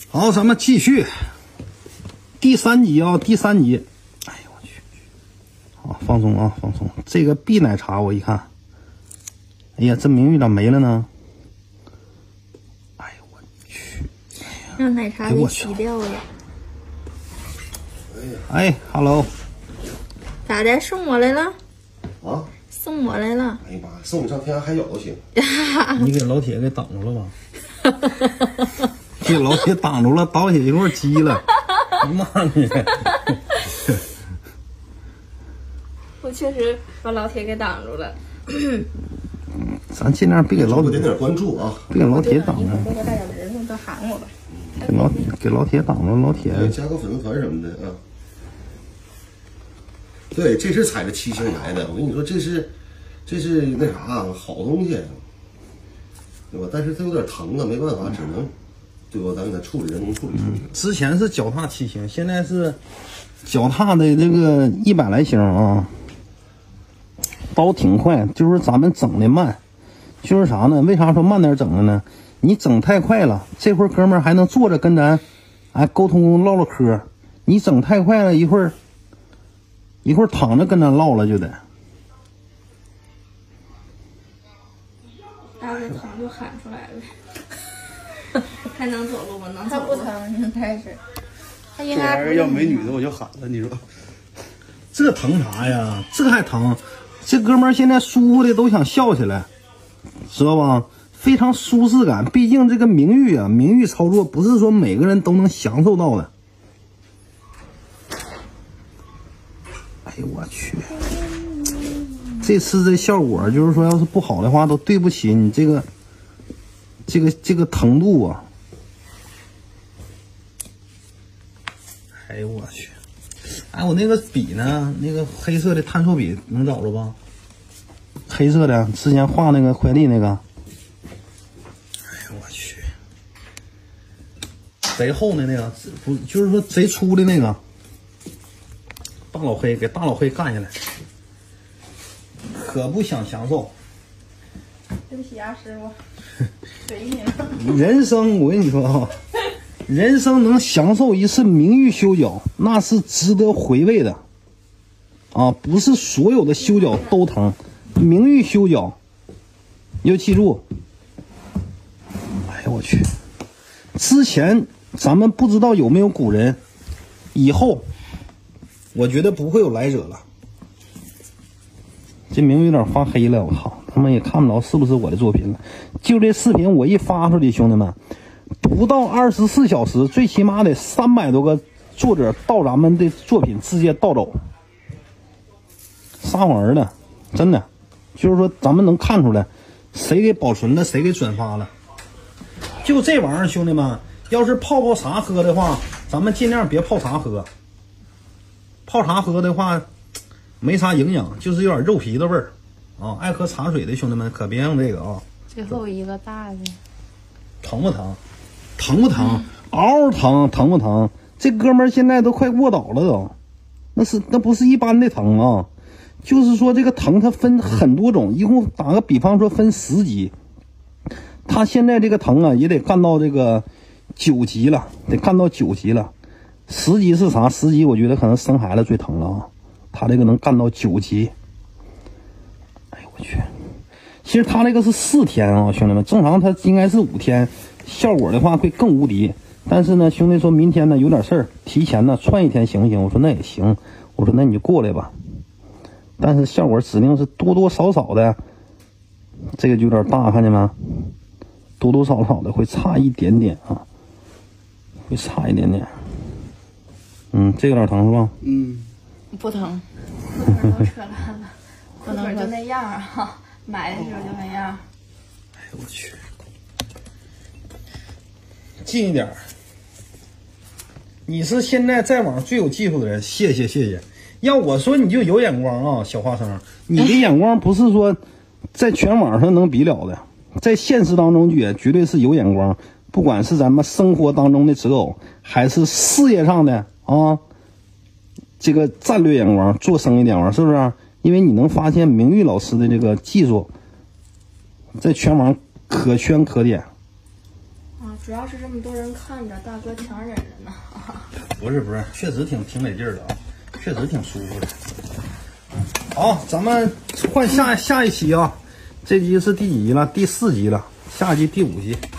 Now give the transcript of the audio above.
好，咱们继续第3集啊，第3集。哎呦我去！好，放松啊，放松。这个 B 奶茶我一看，哎呀，这名誉咋没了呢？哎呦我去！ 让奶茶给洗掉呀！ 哎 ，Hello， 咋的？送我来了？ 啊？ 送我来了？ 哎呀妈，送你上天涯海角都行。 你给老铁给挡住了吧？给老铁挡住了，倒起一块鸡了，妈的！ 我确实把老铁给挡住了。 咱尽量别给老铁点关注啊， 别给老铁挡着。 多多大点人都喊我吧。 给老铁挡着，老铁加个粉丝团什么的啊。对，这是踩着7星来的。我跟你说，这是那啥好东西，对吧？但是它有点疼啊，没办法，只能。对吧？咱给他处理，人工处理处理。 之前是脚踏7星，现在是脚踏的这个100来星啊，刀挺快，就是咱们整的慢，就是啥呢？为啥说慢点整的呢？你整太快了，这会儿哥们儿还能坐着跟咱沟通唠唠嗑，你整太快了，一会儿躺着跟咱唠了就得。 要是疼就喊出来了。还能走路吗？能走路。他不疼，应该是。他应该不是。 要没女的我就喊了，你说。 这疼啥呀？这还疼？这哥们儿现在舒服的都想笑起来，知道吧？非常舒适感。毕竟这个名誉啊，名誉操作不是说每个人都能享受到的。哎呦我去！这次这效果就是说，要是不好的话，都对不起你这个疼度啊！哎呦我去！哎，我那个笔呢？那个黑色的碳素笔能找着吧？黑色的，之前画那个快递那个。哎呦我去！贼厚的那个，不就是说贼粗的那个？大老黑给大老黑干下来，可不想享受。 对不起啊，师傅。 人生，我跟你说啊，人生能享受一次名誉修脚，那是值得回味的啊！不是所有的修脚都疼，名誉修脚，你就记住。哎呀，我去！之前咱们不知道有没有古人，以后我觉得不会有来者了。这名有点发黑了，我操！他们也看不着是不是我的作品了。就这视频我一发出去，兄弟们，不到24小时，最起码得300多个作者盗咱们的作品，直接盗走，撒谎的，真的，就是说咱们能看出来，谁给保存了，谁给转发了。就这玩意儿，兄弟们，要是泡茶喝的话，咱们尽量别泡茶喝。泡茶喝的话，没啥营养，就是有点肉皮的味儿。啊，爱喝茶水的兄弟们可别用这个啊！ 最后一个大的， 疼不疼？疼不疼？嗷嗷疼，疼不疼？这哥们儿现在都快卧倒了都，那不是一般的疼啊！就是说这个疼它分很多种，一共打个比方说分10级，他现在这个疼啊也得干到这个9级了，得干到9级了。10级是啥？10级我觉得可能生孩子最疼了啊，他这个能干到9级。去，其实他这个是4天啊，兄弟们，正常他应该是5天，效果的话会更无敌。但是呢，兄弟说明天呢有点事儿，提前呢串1天行不行？我说那也行，我说那你就过来吧。但是效果指定是多多少少的，这个就有点大，看见没？多多少少的会差一点点啊，会差一点点。这有点疼是吧？ 不疼，裤腿都扯烂了。裤腿就那样啊，买的时候就那样。 哎呦我去！近一点。你是现在在网最有技术的人，谢谢。要我说你就有眼光啊，小花生，你的眼光不是说在全网上能比了的，在现实当中也绝对是有眼光。不管是咱们生活当中的择偶，还是事业上的啊，这个战略眼光、做生意眼光，是不是？因为你能发现名誉老师的这个技术在全网可圈可点。 主主要是这么多人看着，大哥强忍着呢。 不是，确实挺得劲儿的啊，确实挺舒服的。好，咱们换下一期啊，这集是第几集了？第4集了，下集第5集。